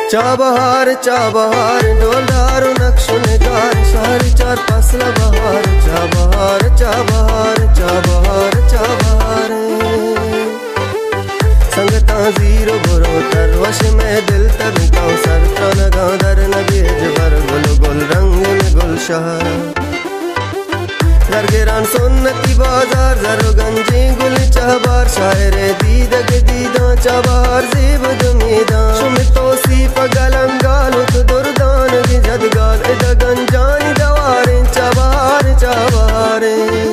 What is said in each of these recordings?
Chabahar डोलारू नक्श निगार शारी चार फासला बहार चाबहार चाबहार चाबहार चाबहार संगता जीरो बुरो तरवश में दिल तब कौसर त्रन गादर नबीज बर गुल गुल रंग में गुलशहर दरगेरान सुन्नती बाजार जरो गंजी गुल चाबार शायरे दीदग दीदा चाबार जेब दुमीदा शुमितो सी पगलंगाल उत दुर्दान की जदगाल इदगन जानी दवारे चाबार चाबारे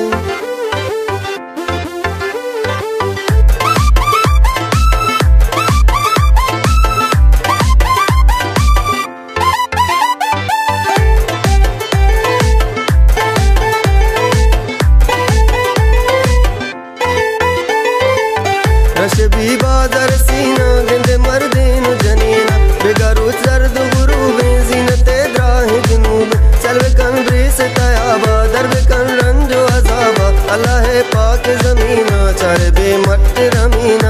भी बादर सीना गिंद मर्दीन जनीना बिगारू जर्द गुरु जीनते द्राहि जुनूब चलवे कन ब्रीस तयाबा दरवे कन रंजो अजाबा अल्लाह पाक जमीना चारे बेमट रमीना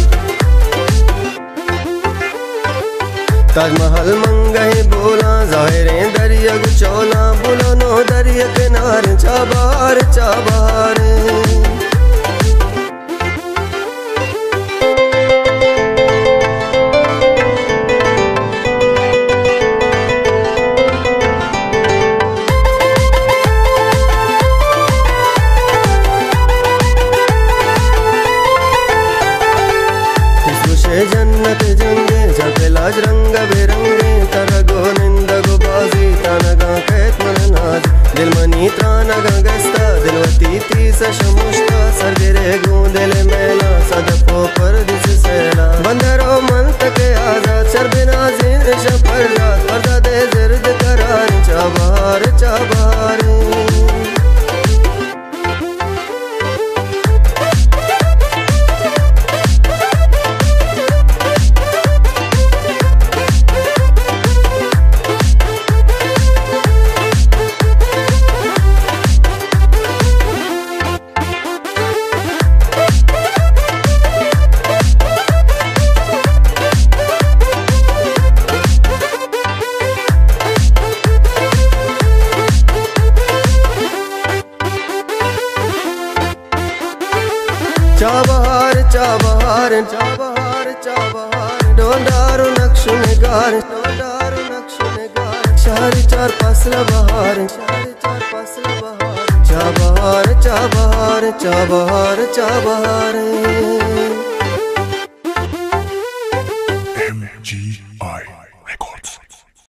ताजमहल मंगहे बोला जाहिरे दरिया गुचौला बोलो नो दरिया किनारे चाबार चाबार जन्नत जंगे जगलाज रंग बिरंगे तरगो निंदगो बाजी तानगा कैत मन नाज दिलमनी त्रानगा गस्ता दिलवती तीस शमुष्टा सरगिरे गूं दिल मेला सदपो पर दिस सेला बंदरो मन तक आजाद शर्बिना जिन शफरदा पर्दा दे जिर्द करार चाबार चाबार चाबहार चाबहार चाबहार चाबहार डोलारू नक्श निगार डोलारू नक्श निगार शारी चार फासला बहार शारी चार फासला बहार चाबहार चाबहार चाबहार चाबहार